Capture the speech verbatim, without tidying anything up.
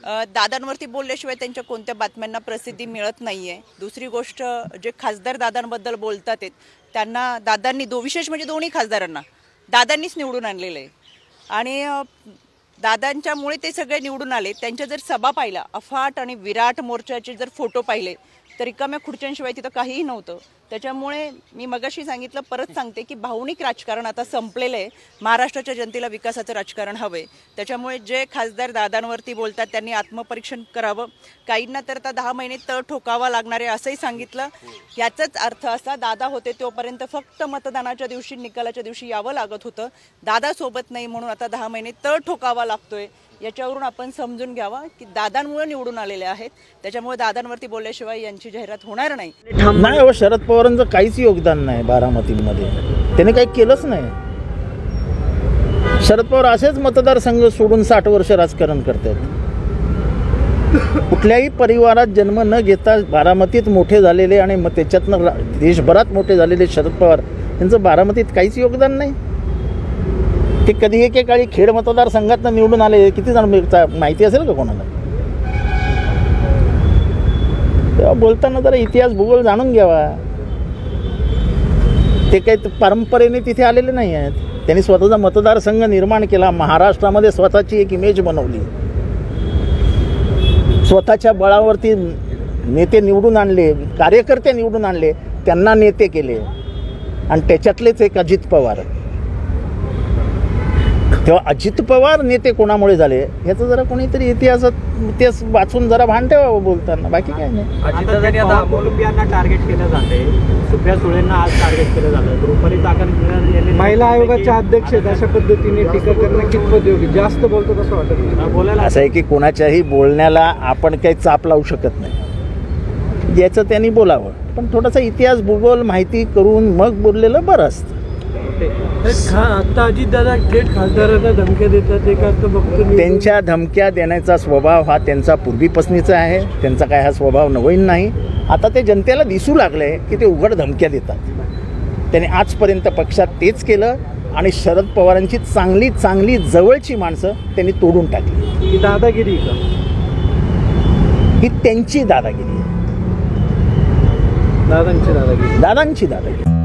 दादांवरती बोलल्याशिवाय त्यांच्या कोणत्या बातम्यांना प्रसिद्धी मिळत नाहीये। दुसरी गोष्ट, जे खासदार दादांबद्दल बोलतात आहेत त्यांना दादांनी दो विशेष म्हणजे दोन्ही खासदारांना दादांनीच निवडून आणलेलं आहे आणि दादांच्यामुळे ते सगळे निवडून आले। त्यांच्या जर सभा पाहिला, अफाट आणि विराट मोर्चाचे जर फोटो पाहिले तर रिकाम्या खुर्च्यांशिवाय तिथं काहीही नव्हतं। त्याच्यामुळे मी मगाशी सांगितलं, परत सांगते की भावनिक राजकारण आता संपलेलं आहे। महाराष्ट्राच्या जनतेला विकासाचं राजकारण हवंय। त्याच्यामुळे जे खासदार दादांवरती बोलतात त्यांनी आत्मपरीक्षण करावं। काहींना तर आता दहा महिने तळ ठोकावा लागणार आहे असंही सांगितलं। याचाच अर्थ असा, दादा होते तोपर्यंत फक्त मतदानाच्या दिवशी, निकालाच्या दिवशी यावं लागत होतं। दादा सोबत नाही म्हणून आता दहा महिने तळ ठोकावा लागतोय। याच्यावरून आपण समजून घ्यावा की दादांमुळे निवडून आलेले आहेत, त्याच्यामुळे दादांवरती बोलल्याशिवाय यांची जाहिरात होणार नाही। नाही हो, शरद पवारांचं काहीच योगदान नाही बारामतीमध्ये, त्यांनी काही केलंच नाही। शरद पवार असेच मतदारसंघ सोडून साठ वर्ष राजकारण करतात। कुठल्याही परिवारात जन्म न घेता बारामतीत मोठे झालेले आणि मग त्याच्यातनं देशभरात मोठे झालेले शरद पवार यांचं बारामतीत काहीच योगदान नाही। ते कधी एकेकाळी खेड मतदारसंघातनं निवडून आले, किती जण माहिती असेल का कोणाला? तेव्हा बोलताना जरा इतिहास भूगोल जाणून घ्यावा। ते काही परंपरेने तिथे आलेले नाही आहेत। त्यांनी स्वतःचा मतदारसंघ निर्माण केला, महाराष्ट्रामध्ये स्वतःची एक इमेज बनवली, स्वतःच्या बळावरती नेते निवडून आणले, कार्यकर्ते निवडून आणले, त्यांना नेते केले आणि त्याच्यातलेच एक अजित पवार। तेव्हा अजित पवार नेते कोणामुळे झाले याचं जरा कोणीतरी इतिहासात इतिहास वाचून जरा भान ठेवावं बोलताना, बाकी काय नाही। अजितदादांनी आता अमोलबियांना टार्गेट केलं जाते, सुप्रिया सुळेंना आज टार्गेट केलं जातं। रुपाली चाकण महिला आयोगाच्या अध्यक्ष आहेत, अशा पद्धतीने टीका करणं कितपत योग्य? जास्त बोलतो असं वाटत नाही। बोलायला असं आहे की कोणाच्याही बोलण्याला आपण काही चाप लावू शकत नाही। याचं त्यांनी बोलावं, पण थोडासा इतिहास भूगोल माहिती करून मग बोललेलं बरं असतं। आता अजितदादा थेट खासदारांना धमक्या देतात, एक अर्थ बघतो त्यांच्या धमक्या देण्याचा स्वभाव हा त्यांचा पूर्वीपासूनचा आहे। त्यांचा काय हा स्वभाव नवीन नाही। आता ते जनतेला दिसू लागले की ते उघड धमक्या देतात। त्यांनी आजपर्यंत पक्षात तेच केलं आणि शरद पवारांची चांगली चांगली जवळची माणसं त्यांनी तोडून टाकली। ही दादागिरी का? ही त्यांची दादागिरी आहे, दादांची दादागिरी दादांची दादागिरी।